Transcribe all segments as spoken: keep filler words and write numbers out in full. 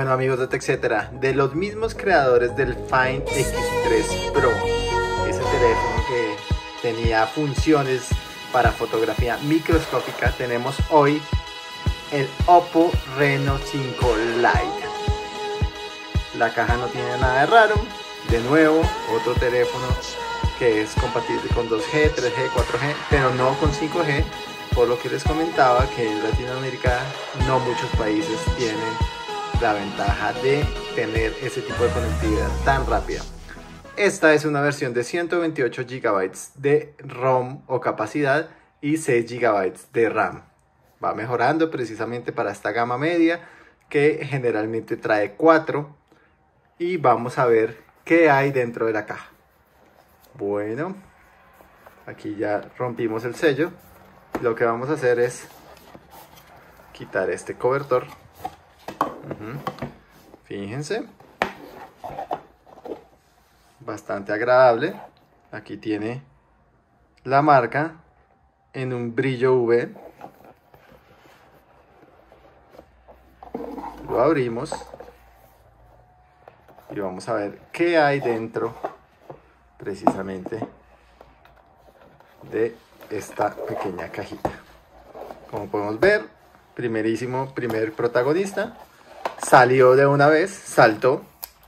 Bueno, amigos de TechCetera, de los mismos creadores del Find X tres Pro, ese teléfono que tenía funciones para fotografía microscópica, tenemos hoy el Oppo Reno cinco Lite. La caja no tiene nada de raro. De nuevo, otro teléfono que es compatible con dos G, tres G, cuatro G, pero no con cinco G, por lo que les comentaba que en Latinoamérica no muchos países tienen la ventaja de tener ese tipo de conectividad tan rápida. Esta es una versión de ciento veintiocho gigabytes de ROM o capacidad y seis gigabytes de RAM. Va mejorando precisamente para esta gama media que generalmente trae cuatro, y vamos a ver qué hay dentro de la caja. Bueno, aquí ya rompimos el sello. Lo que vamos a hacer es quitar este cobertor. Uh-huh. Fíjense, bastante agradable. Aquí tiene la marca en un brillo U V. Lo abrimos y vamos a ver qué hay dentro precisamente de esta pequeña cajita. Como podemos ver, primerísimo, primer protagonista salió de una vez, saltó.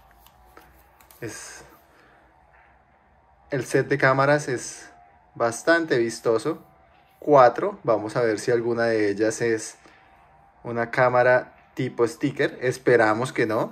Es, el set de cámaras es bastante vistoso. Cuatro, vamos a ver si alguna de ellas es una cámara tipo sticker. Esperamos que no.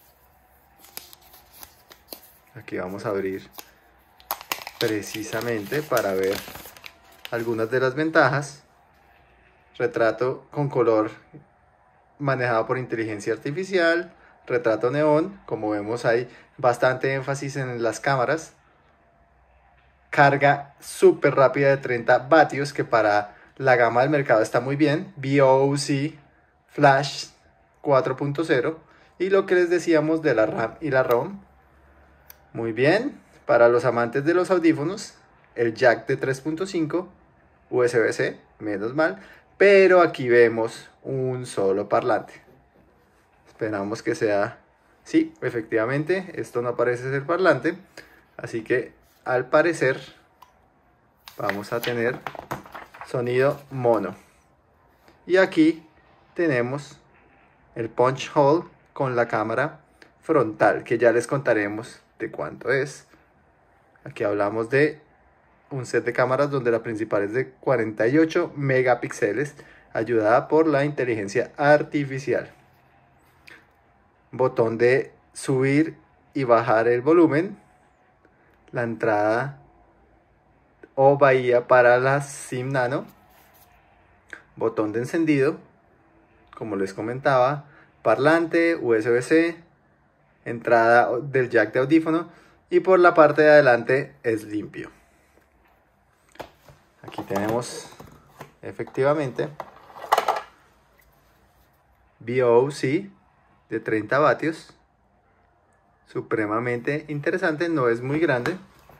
Aquí vamos a abrir precisamente para ver algunas de las ventajas. Retrato con color manejado por inteligencia artificial, retrato neón, como vemos hay bastante énfasis en las cámaras. Carga súper rápida de treinta vatios, que para la gama del mercado está muy bien. V O O C Flash cuatro punto cero, y lo que les decíamos de la RAM y la ROM, muy bien. Para los amantes de los audífonos, el jack de tres punto cinco, U S B C, menos mal, pero aquí vemos un solo parlante. Esperamos que sea, sí, efectivamente, esto no parece ser parlante, así que al parecer vamos a tener sonido mono. Y aquí tenemos el punch hole con la cámara frontal, que ya les contaremos de cuánto es. Aquí hablamos de un set de cámaras donde la principal es de cuarenta y ocho megapíxeles, ayudada por la inteligencia artificial. Botón de subir y bajar el volumen. La entrada o bahía para la SIM nano. Botón de encendido, como les comentaba. Parlante, U S B C, entrada del jack de audífono, y por la parte de adelante es limpio. Aquí tenemos efectivamente V O O C de treinta vatios, supremamente interesante, no es muy grande.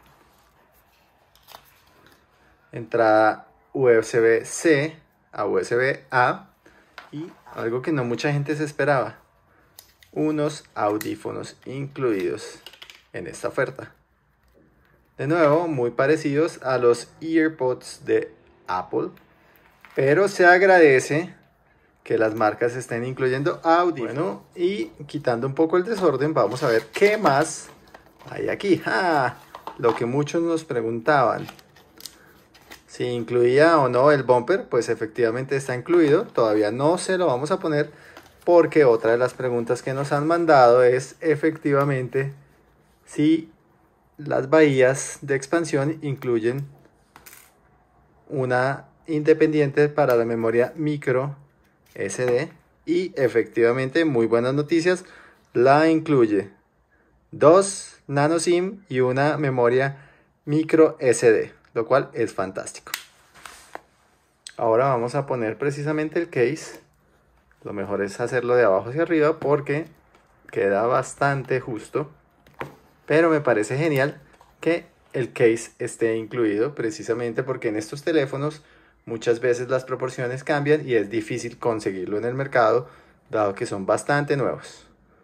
Entrada U S B C a U S B A, y algo que no mucha gente se esperaba, unos audífonos incluidos en esta oferta. De nuevo, muy parecidos a los EarPods de Apple, pero se agradece que las marcas estén incluyendo audífonos. Bueno, y quitando un poco el desorden, vamos a ver qué más hay aquí. ¡Ah! Lo que muchos nos preguntaban, si incluía o no el bumper, pues efectivamente está incluido. Todavía no se lo vamos a poner porque otra de las preguntas que nos han mandado es efectivamente si las bahías de expansión incluyen una independiente para la memoria micro S D, y efectivamente, muy buenas noticias, la incluye. Dos nano SIM y una memoria micro S D, lo cual es fantástico. Ahora vamos a poner precisamente el case. Lo mejor es hacerlo de abajo hacia arriba porque queda bastante justo, pero me parece genial que el case esté incluido, precisamente porque en estos teléfonos muchas veces las proporciones cambian y es difícil conseguirlo en el mercado, dado que son bastante nuevos.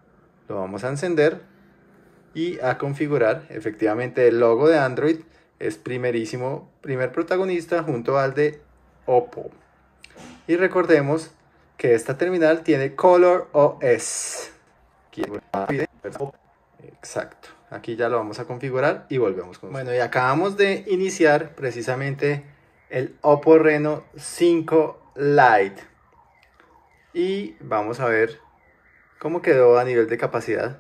Lo vamos a encender y a configurar. Efectivamente el logo de Android es primerísimo, primer protagonista junto al de Oppo. Y recordemos que esta terminal tiene ColorOS. Exacto. Aquí ya lo vamos a configurar y volvemos con Bueno, y acabamos de iniciar precisamente el Oppo Reno cinco Lite. Y vamos a ver cómo quedó a nivel de capacidad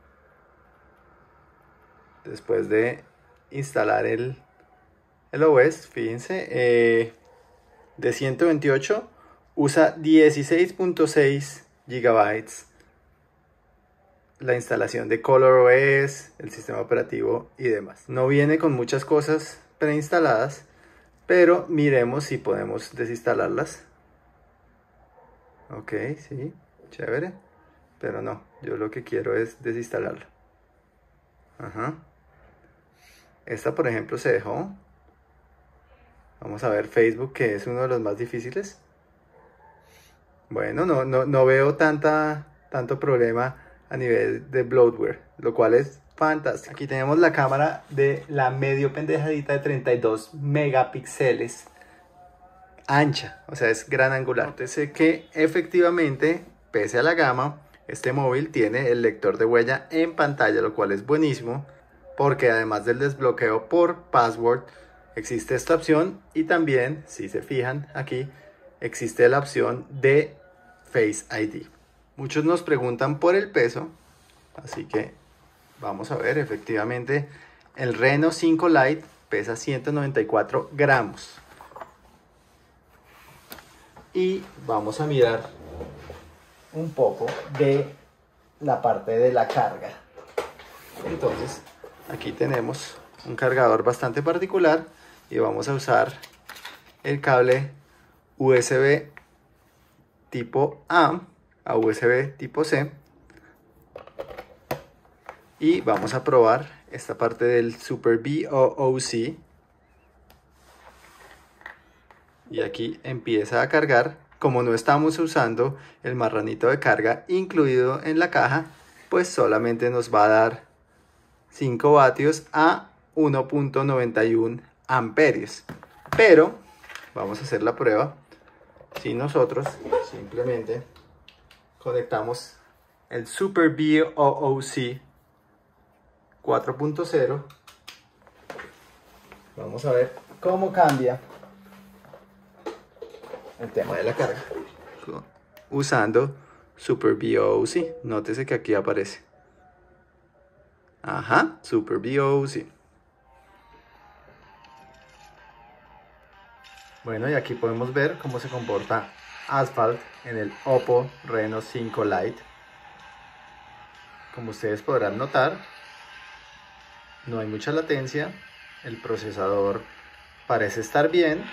después de instalar el, el O S. Fíjense, eh, de ciento veintiocho usa dieciséis punto seis gigabytes la instalación de ColorOS, el sistema operativo y demás. No viene con muchas cosas preinstaladas, pero miremos si podemos desinstalarlas. Ok, sí, chévere, pero no, yo lo que quiero es desinstalarla. Ajá. Esta, por ejemplo, se dejó. Vamos a ver Facebook, que es uno de los más difíciles. Bueno, no, no, no veo tanta, tanto problema a nivel de bloatware, lo cual es fantástico. Aquí tenemos la cámara de la medio pendejadita de treinta y dos megapíxeles, ancha, o sea, es gran angular. Nótese que efectivamente, pese a la gama, este móvil tiene el lector de huella en pantalla, lo cual es buenísimo, porque además del desbloqueo por password, existe esta opción, y también, si se fijan aquí, existe la opción de Face I D. Muchos nos preguntan por el peso, así que vamos a ver. Efectivamente el Reno cinco Lite pesa ciento noventa y cuatro gramos. Y vamos a mirar un poco de la parte de la carga. Entonces, aquí tenemos un cargador bastante particular y vamos a usar el cable U S B tipo A a U S B tipo C, y vamos a probar esta parte del Super B O O C, y aquí empieza a cargar. Como no estamos usando el marranito de carga incluido en la caja, pues solamente nos va a dar cinco vatios a uno punto noventa y uno amperios. Pero vamos a hacer la prueba si nosotros simplemente conectamos el Super B O O C cuatro punto cero. Vamos a ver cómo cambia el tema de la carga usando Super B O O C. Nótese que aquí aparece. Ajá, Super B O O C. Bueno, y aquí podemos ver cómo se comporta Asphalt en el Oppo Reno cinco Lite. Como ustedes podrán notar, no hay mucha latencia, el procesador parece estar bien.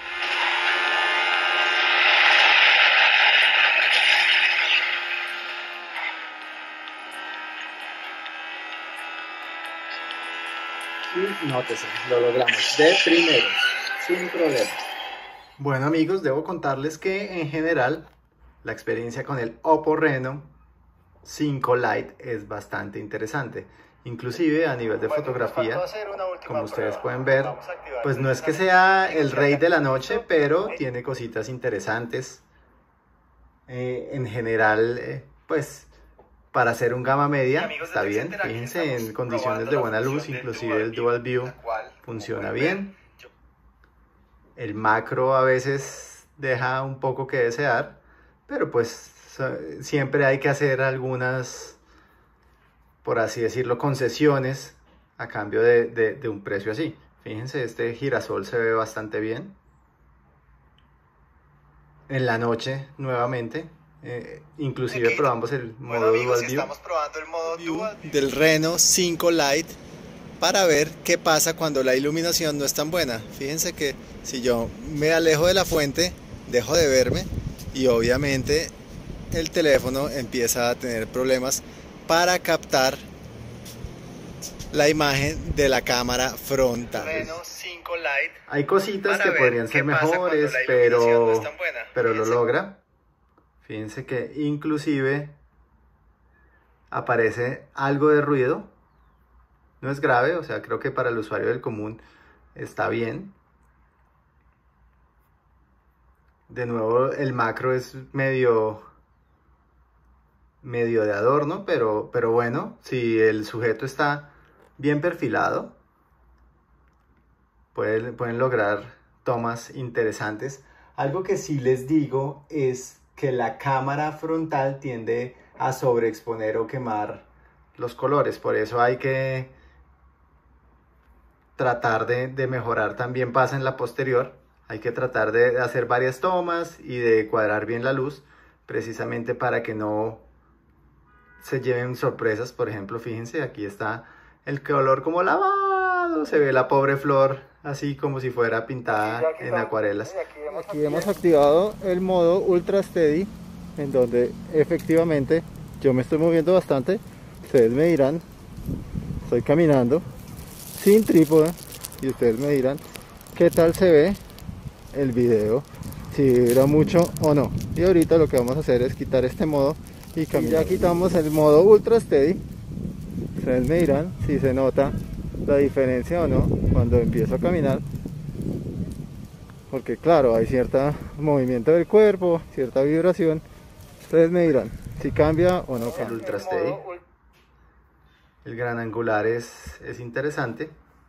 Y nótese, lo logramos de primero, sin problema. Bueno amigos, debo contarles que en general la experiencia con el Oppo Reno cinco Lite es bastante interesante. Inclusive a nivel de bueno, fotografía, como ustedes prueba. pueden ver, pues no es que sea el rey de la noche, pero tiene cositas interesantes. Eh, en general, eh, pues para hacer un gama media está bien. Fíjense, en condiciones de buena luz, inclusive el Dual View funciona bien. El macro a veces deja un poco que desear, pero pues siempre hay que hacer algunas, por así decirlo, concesiones a cambio de, de, de un precio así. Fíjense, este girasol se ve bastante bien. En la noche, nuevamente, eh, inclusive okay. probamos el modo bueno, amigos, Dual View, estamos probando el modo Dual View del Reno cinco Lite para ver qué pasa cuando la iluminación no es tan buena. Fíjense que si yo me alejo de la fuente, dejo de verme y obviamente el teléfono empieza a tener problemas para captar la imagen de la cámara frontal. Reno cinco Lite. Hay cositas que podrían ser mejores, pero, no es tan buena. pero lo logra. Fíjense que inclusive aparece algo de ruido. No es grave, o sea, creo que para el usuario del común está bien. De nuevo, el macro es medio, medio de adorno, pero, pero bueno, si el sujeto está bien perfilado, pueden, pueden lograr tomas interesantes. Algo que sí les digo es que la cámara frontal tiende a sobreexponer o quemar los colores, por eso hay que tratar de, de mejorar. También pasa en la posterior, hay que tratar de hacer varias tomas y de cuadrar bien la luz, precisamente para que no se lleven sorpresas. Por ejemplo, fíjense, aquí está el color como lavado, se ve la pobre flor así como si fuera pintada en acuarelas. Aquí hemos activado el modo Ultra Steady, en donde efectivamente yo me estoy moviendo bastante. Ustedes me dirán, estoy caminando sin trípode y ustedes me dirán qué tal se ve el video, si vibra mucho o no. Y ahorita lo que vamos a hacer es quitar este modo y caminar. Ya quitamos el modo Ultra Steady. Ustedes me dirán si se nota la diferencia o no cuando empiezo a caminar, porque claro, hay cierto movimiento del cuerpo, cierta vibración. Ustedes me dirán si cambia o no cambia. El Ultra Steady, el gran angular es, es interesante.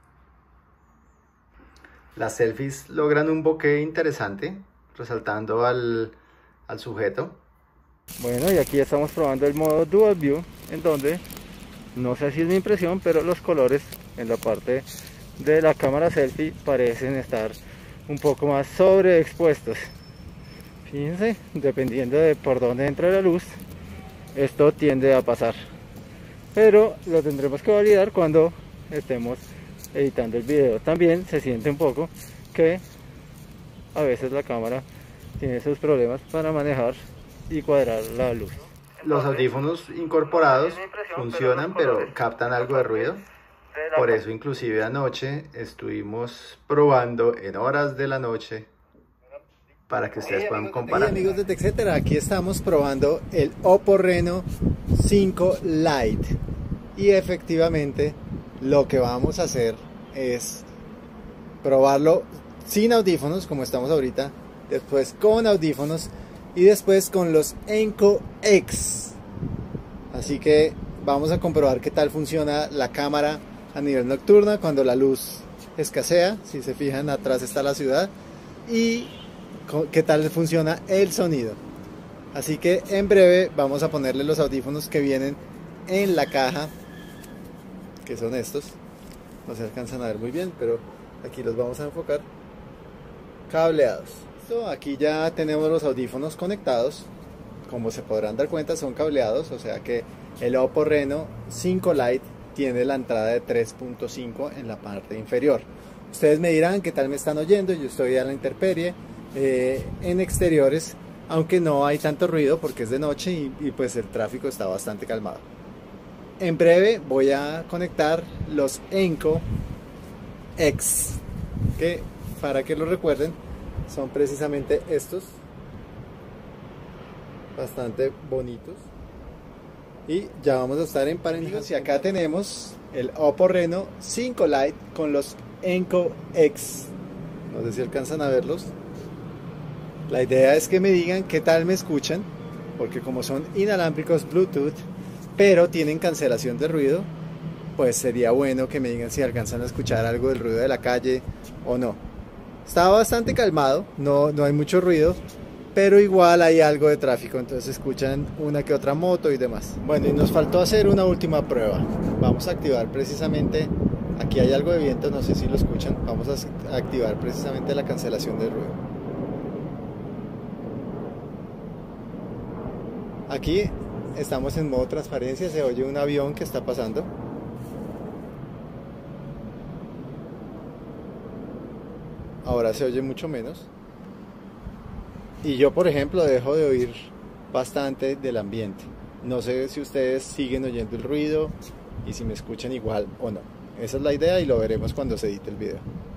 Las selfies logran un bokeh interesante, resaltando al, al sujeto. Bueno, y aquí estamos probando el modo Dual View, en donde no sé si es mi impresión, pero los colores en la parte de la cámara selfie parecen estar un poco más sobreexpuestos. Fíjense, dependiendo de por dónde entra la luz, esto tiende a pasar, pero lo tendremos que validar cuando estemos editando el video. También se siente un poco que a veces la cámara tiene sus problemas para manejar y cuadrar la luz. Los audífonos incorporados funcionan, pero captan algo de ruido. Por eso inclusive anoche estuvimos probando en horas de la noche para que ustedes puedan comparar. Hey, amigos de TechCetera, aquí estamos probando el Oppo Reno cinco Lite y efectivamente lo que vamos a hacer es probarlo sin audífonos como estamos ahorita, después con audífonos y después con los Enco X. Así que vamos a comprobar qué tal funciona la cámara a nivel nocturna cuando la luz escasea. Si se fijan, atrás está la ciudad, y qué tal funciona el sonido. Así que en breve vamos a ponerle los audífonos que vienen en la caja, que son estos. No se alcanzan a ver muy bien, pero aquí los vamos a enfocar. Cableados. Listo, aquí ya tenemos los audífonos conectados. Como se podrán dar cuenta, son cableados, o sea que el Oppo Reno cinco Lite tiene la entrada de tres punto cinco en la parte inferior. Ustedes me dirán qué tal me están oyendo. Yo estoy a la intemperie, eh, en exteriores, aunque no hay tanto ruido porque es de noche y, y pues el tráfico está bastante calmado. En breve voy a conectar los Enco X, que para que lo recuerden son precisamente estos, bastante bonitos, y ya vamos a estar emparejados. Y acá tenemos el Oppo Reno cinco Lite con los Enco X. No sé si alcanzan a verlos. La idea es que me digan qué tal me escuchan, porque como son inalámbricos Bluetooth pero tienen cancelación de ruido, pues sería bueno que me digan si alcanzan a escuchar algo del ruido de la calle o no. Está bastante calmado, no, no hay mucho ruido, pero igual hay algo de tráfico, entonces escuchan una que otra moto y demás. Bueno, y nos faltó hacer una última prueba. Vamos a activar precisamente, aquí hay algo de viento, no sé si lo escuchan. Vamos a activar precisamente la cancelación del ruido. Aquí estamos en modo transparencia, se oye un avión que está pasando. Ahora se oye mucho menos. Y yo, por ejemplo, dejo de oír bastante del ambiente. No sé si ustedes siguen oyendo el ruido y si me escuchan igual o no. Esa es la idea y lo veremos cuando se edite el video.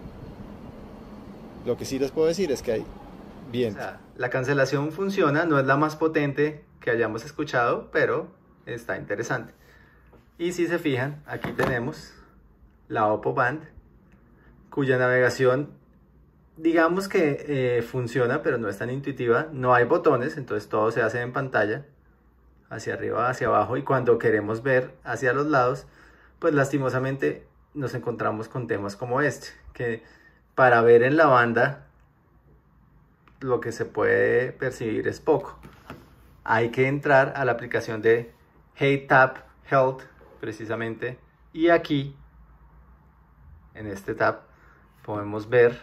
Lo que sí les puedo decir es que hay viento. O sea, la cancelación funciona, no es la más potente que hayamos escuchado, pero está interesante. Y si se fijan, aquí tenemos la Oppo Band, cuya navegación, digamos que eh, funciona, pero no es tan intuitiva. No hay botones, entonces todo se hace en pantalla, hacia arriba, hacia abajo, y cuando queremos ver hacia los lados, pues lastimosamente nos encontramos con temas como este, que para ver en la banda lo que se puede percibir es poco. Hay que entrar a la aplicación de HeyTap Health, precisamente, y aquí, en este tab, podemos ver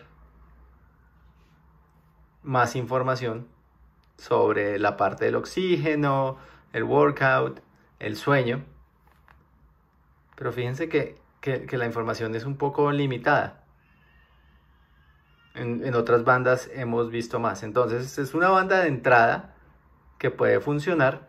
más información sobre la parte del oxígeno, el workout, el sueño. Pero fíjense que, que, que la información es un poco limitada. En, en otras bandas hemos visto más. Entonces es una banda de entrada que puede funcionar,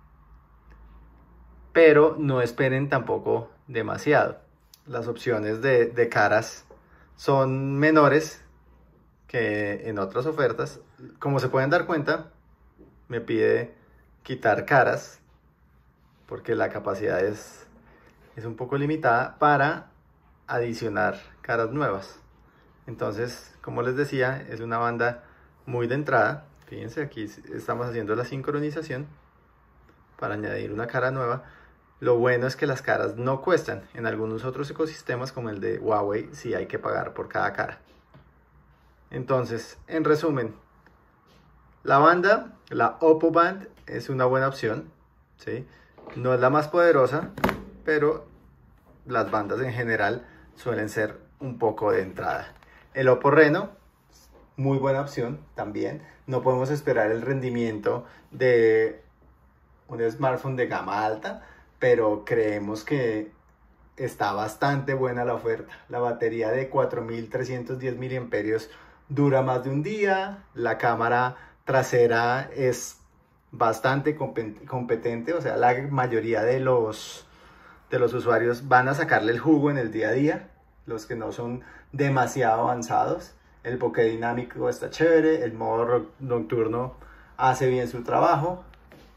pero no esperen tampoco demasiado. Las opciones de, de caras son menores que en otras ofertas. Como se pueden dar cuenta, me pide quitar caras porque la capacidad es, es un poco limitada para adicionar caras nuevas. Entonces, como les decía, es una banda muy de entrada. Fíjense, aquí estamos haciendo la sincronización para añadir una cara nueva. Lo bueno es que las caras no cuestan. En algunos otros ecosistemas, como el de Huawei, sí hay que pagar por cada cara. Entonces, en resumen, la banda, la Oppo Band, es una buena opción, ¿sí? No es la más poderosa, pero las bandas en general suelen ser un poco de entrada. El Oppo Reno, muy buena opción también. No podemos esperar el rendimiento de un smartphone de gama alta, pero creemos que está bastante buena la oferta. La batería de cuatro mil trescientos diez miliamperios hora dura más de un día. La cámara trasera es bastante competente, o sea, la mayoría de los, de los usuarios van a sacarle el jugo en el día a día, los que no son demasiado avanzados. El bokeh dinámico está chévere, el modo nocturno hace bien su trabajo.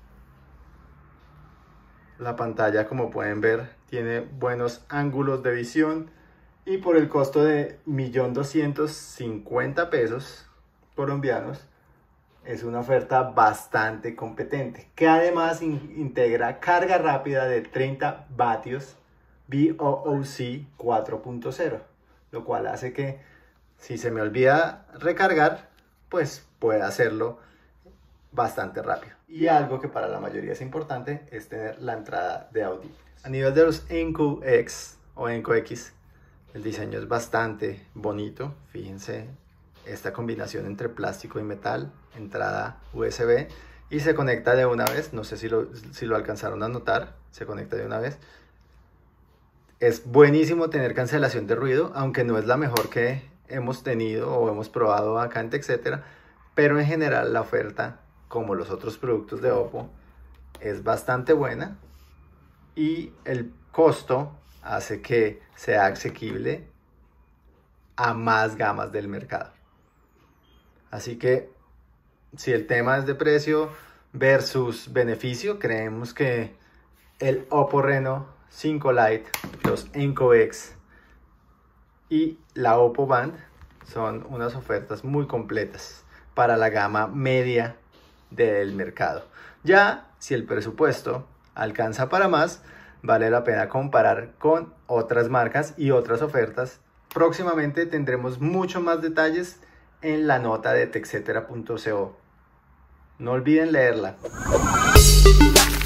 La pantalla, como pueden ver, tiene buenos ángulos de visión, y por el costo de un millón doscientos cincuenta mil pesos colombianos es una oferta bastante competente, que además in integra carga rápida de treinta vatios V O O C cuatro punto cero, lo cual hace que si se me olvida recargar, pues pueda hacerlo bastante rápido. Y algo que para la mayoría es importante es tener la entrada de audio. A nivel de los Enco X o Enco X, el diseño es bastante bonito. Fíjense esta combinación entre plástico y metal, entrada U S B, y se conecta de una vez. No sé si lo, si lo alcanzaron a notar, se conecta de una vez. Es buenísimo tener cancelación de ruido, aunque no es la mejor que hemos tenido o hemos probado acá en TechCetera, pero en general la oferta, como los otros productos de Oppo, es bastante buena, y el costo hace que sea asequible a más gamas del mercado. Así que si el tema es de precio versus beneficio, creemos que el Oppo Reno cinco Lite, los Enco X y la Oppo Band son unas ofertas muy completas para la gama media del mercado. Ya si el presupuesto alcanza para más, vale la pena comparar con otras marcas y otras ofertas. Próximamente tendremos mucho más detalles en la nota de techcetera punto co. No olviden leerla.